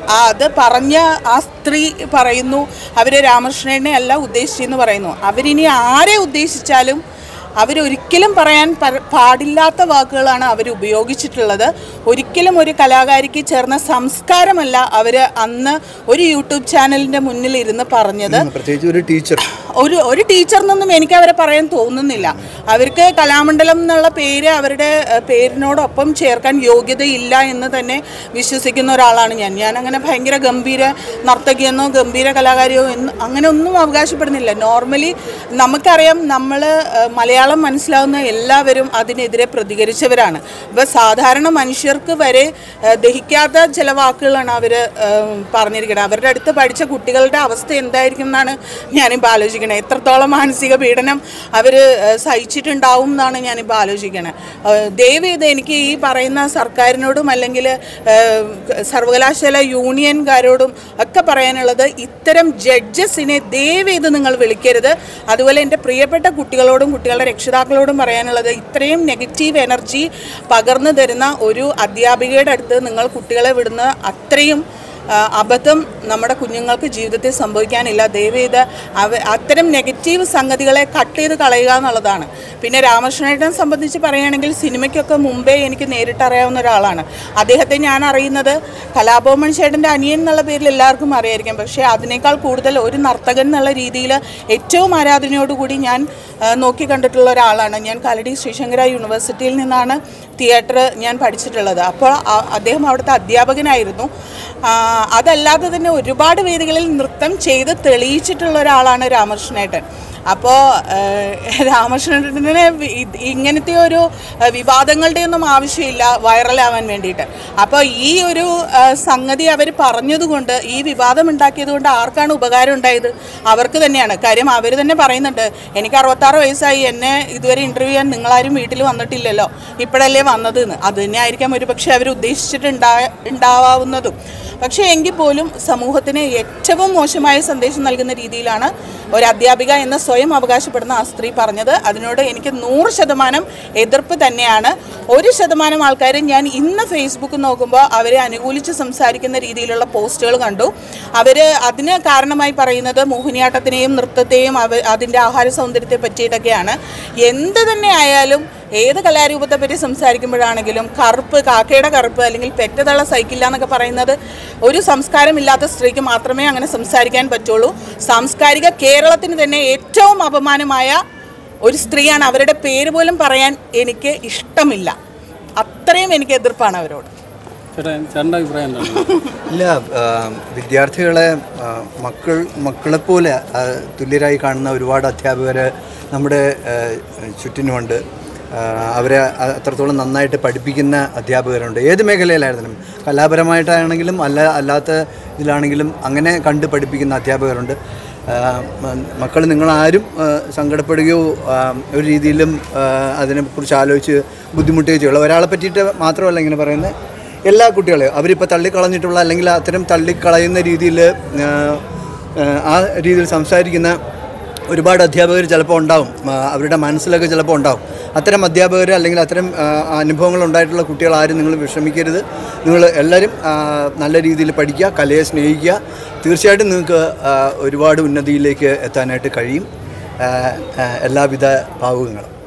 അത് പറഞ്ഞ ആ സ്ത്രീ പറയുന്നു അവർ രാമകൃഷ്ണനെ അല്ല ഉദ്ദേശിച്ചെന്ന് പറയുന്നു. അവരിനി ആരെ ഉദ്ദേശിച്ചാലും അവരൊരിക്കലും പറയാൻ പാടില്ലാത്ത വാക്കുകളാണ് അവർ ഉപയോഗിച്ചിട്ടുള്ളത്. ഒരിക്കലും ഒരു കലാകാരിക്ക് ചേർന്ന സംസ്കാരമല്ല അവർ അന്ന് ഒരു യൂട്യൂബ് ചാനലിൻ്റെ മുന്നിൽ ഇരുന്ന് പറഞ്ഞത്. ഒരു ടീച്ചർ എന്നൊന്നും എനിക്ക് അവരെ പറയാൻ തോന്നുന്നില്ല. അവർക്ക് കലാമണ്ഡലം എന്നുള്ള പേര് അവരുടെ പേരിനോടൊപ്പം ചേർക്കാൻ യോഗ്യതയില്ല എന്ന് തന്നെ വിശ്വസിക്കുന്ന ഒരാളാണ് ഞാൻ അങ്ങനെ ഭയങ്കര ഗംഭീര നർത്തകിയെന്നോ ഗംഭീര കലാകാരിയോ അങ്ങനെ ഒന്നും അവകാശപ്പെടുന്നില്ല. നോർമലി നമുക്കറിയാം, നമ്മൾ മലയാളം മനസ്സിലാവുന്ന എല്ലാവരും അതിനെതിരെ പ്രതികരിച്ചവരാണ്. ഇപ്പോൾ സാധാരണ മനുഷ്യർക്ക് വരെ ദഹിക്കാത്ത ചില വാക്കുകളാണ് അവർ പറഞ്ഞിരിക്കുന്നത്. അവരുടെ അടുത്ത് പഠിച്ച കുട്ടികളുടെ അവസ്ഥ എന്തായിരിക്കും എന്നാണ് ഞാനിപ്പോൾ ആലോചിക്കുന്നത്. എത്രത്തോളം മാനസിക പീഡനം അവർ സഹിച്ചിട്ടുണ്ടാവും എന്നാണ് ഞാനിപ്പോൾ ആലോചിക്കുന്നത്. ദയവേത് എനിക്ക് ഈ പറയുന്ന സർക്കാരിനോടും അല്ലെങ്കിൽ സർവകലാശാല യൂണിയൻകാരോടും ഒക്കെ പറയാനുള്ളത്, ഇത്തരം ജഡ്ജസിനെ ദയവേത് നിങ്ങൾ വിളിക്കരുത്. അതുപോലെ എൻ്റെ പ്രിയപ്പെട്ട കുട്ടികളോടും കുട്ടികളുടെ രക്ഷിതാക്കളോടും പറയാനുള്ളത്, ഇത്രയും നെഗറ്റീവ് എനർജി പകർന്നു തരുന്ന ഒരു അധ്യാപികയുടെ അടുത്ത് നിങ്ങൾ കുട്ടികളെ വിടുന്ന അത്രയും അബദ്ധം നമ്മുടെ കുഞ്ഞുങ്ങൾക്ക് ജീവിതത്തിൽ സംഭവിക്കാനില്ല. ദയവേത് അത്തരം നെഗറ്റീവ് സംഗതികളെ കട്ട് ചെയ്ത് കളയുക എന്നുള്ളതാണ്. പിന്നെ രാമകൃഷ്ണനെ സംബന്ധിച്ച് പറയുകയാണെങ്കിൽ സിനിമയ്ക്കൊക്കെ മുമ്പേ എനിക്ക് നേരിട്ടറിയാവുന്ന ഒരാളാണ്. അദ്ദേഹത്തെ ഞാൻ അറിയുന്നത് കലാഭവൻ ചേട്ടൻ്റെ അനിയൻ എന്നുള്ള പേരിൽ എല്ലാവർക്കും അറിയായിരിക്കും. പക്ഷേ അതിനേക്കാൾ കൂടുതൽ ഒരു നർത്തകൻ എന്നുള്ള രീതിയിൽ ഏറ്റവും ആരാധനയോടുകൂടി ഞാൻ നോക്കിക്കണ്ടിട്ടുള്ള ഒരാളാണ്. ഞാൻ കാലടി ശ്രീശങ്കര യൂണിവേഴ്സിറ്റിയിൽ നിന്നാണ് തിയേറ്റർ ഞാൻ പഠിച്ചിട്ടുള്ളത്. അപ്പോൾ അദ്ദേഹം അവിടുത്തെ അധ്യാപകനായിരുന്നു. അതല്ലാതെ തന്നെ ഒരുപാട് വേദികളിൽ നൃത്തം ചെയ്ത് തെളിയിച്ചിട്ടുള്ള ഒരാളാണ് രാമകൃഷ്ണേട്ടൻ. അപ്പോൾ രാമകൃഷ്ണേട്ടനെ ഇങ്ങനത്തെ ഒരു വിവാദങ്ങളുടെ ഒന്നും ആവശ്യമില്ല വൈറലാവാൻ വേണ്ടിയിട്ട്. അപ്പോൾ ഈ ഒരു സംഗതി അവർ പറഞ്ഞതുകൊണ്ട്, ഈ വിവാദം ഉണ്ടാക്കിയത് കൊണ്ട് ആർക്കാണ് ഉപകാരം ഉണ്ടായത്? അവർക്ക് തന്നെയാണ്. കാര്യം അവർ തന്നെ പറയുന്നുണ്ട്, എനിക്ക് 66 വയസ്സായി, എന്നെ ഇതുവരെ ഇൻ്റർവ്യൂ ചെയ്യാൻ നിങ്ങളാരും വീട്ടിൽ വന്നിട്ടില്ലല്ലോ, ഇപ്പോഴല്ലേ വന്നതെന്ന്. അത് തന്നെ ആയിരിക്കാം ഒരു പക്ഷേ അവർ ഉദ്ദേശിച്ചിട്ടുണ്ടാവാവുന്നതും. പക്ഷേ എങ്കിൽ പോലും സമൂഹത്തിന് ഏറ്റവും മോശമായ സന്ദേശം നൽകുന്ന രീതിയിലാണ് ഒരു അധ്യാപിക എന്ന് സ്വയം അവകാശപ്പെടുന്ന ആ സ്ത്രീ പറഞ്ഞത്. അതിനോട് എനിക്ക് 100% എതിർപ്പ് തന്നെയാണ്. 1% ആൾക്കാർ ഞാൻ ഇന്ന് ഫേസ്ബുക്ക് നോക്കുമ്പോൾ അവരെ അനുകൂലിച്ച് സംസാരിക്കുന്ന രീതിയിലുള്ള പോസ്റ്റുകൾ കണ്ടു. അവർ അതിന് കാരണമായി പറയുന്നത് മോഹിനിയാട്ടത്തിനെയും നൃത്തത്തെയും അതിൻ്റെ ആഹാര സൗന്ദര്യത്തെ പറ്റിയിട്ടൊക്കെയാണ്. എന്ത് തന്നെ ആയാലും ഏത് കലാരൂപത്തെ പറ്റി സംസാരിക്കുമ്പോഴാണെങ്കിലും കാക്കയുടെ കറുപ്പ് അല്ലെങ്കിൽ പെറ്റതള്ള സൈക്കില്ല എന്നൊക്കെ പറയുന്നത് ഒരു സംസ്കാരമില്ലാത്ത സ്ത്രീക്ക് മാത്രമേ അങ്ങനെ സംസാരിക്കാൻ പറ്റുള്ളൂ. സാംസ്കാരിക കേരളത്തിന് തന്നെ ഏറ്റവും അപമാനമായ ഒരു സ്ത്രീയാണ്. അവരുടെ പേര് പോലും പറയാൻ എനിക്ക് ഇഷ്ടമില്ല. അത്രയും എനിക്ക് എതിർപ്പാണ് അവരോട്. ഇല്ല, വിദ്യാർത്ഥികളെ മക്കളെപ്പോലെ തുല്യരായി കാണുന്ന ഒരുപാട് അധ്യാപകർ നമ്മുടെ ചുറ്റിനുമുണ്ട്. അവരെ അത്രത്തോളം നന്നായിട്ട് പഠിപ്പിക്കുന്ന അധ്യാപകരുണ്ട്. ഏത് മേഖലയിലായിരുന്നാലും, കലാപരമായിട്ടാണെങ്കിലും അല്ലാത്ത ഇതിലാണെങ്കിലും അങ്ങനെ കണ്ട് പഠിപ്പിക്കുന്ന അധ്യാപകരുണ്ട്. മക്കൾ നിങ്ങളാരും സങ്കടപ്പെടുകയോ ഒരു രീതിയിലും അതിനെക്കുറിച്ച് ആലോചിച്ച് ബുദ്ധിമുട്ടുകയോ ചെയ്യുള്ളൂ. ഒരാളെ പറ്റിയിട്ട് മാത്രമല്ല ഇങ്ങനെ പറയുന്നത്, എല്ലാ കുട്ടികളെയും അവരിപ്പോൾ തള്ളിക്കളഞ്ഞിട്ടുള്ള അല്ലെങ്കിൽ അത്തരം തള്ളിക്കളയുന്ന രീതിയിൽ ആ രീതിയിൽ സംസാരിക്കുന്ന ഒരുപാട് അധ്യാപകർ ചിലപ്പോൾ ഉണ്ടാവും. അവരുടെ മനസ്സിലൊക്കെ ചിലപ്പോൾ ഉണ്ടാവും. അത്തരം അധ്യാപകർ അല്ലെങ്കിൽ അത്തരം അനുഭവങ്ങൾ ഉണ്ടായിട്ടുള്ള കുട്ടികളാരും നിങ്ങൾ വിഷമിക്കരുത്. നിങ്ങൾ എല്ലാവരും നല്ല രീതിയിൽ പഠിക്കുക, കലയെ സ്നേഹിക്കുക. തീർച്ചയായിട്ടും നിങ്ങൾക്ക് ഒരുപാട് ഉന്നതിയിലേക്ക് എത്താനായിട്ട് കഴിയും. എല്ലാവിധ ഭാവുകങ്ങളും.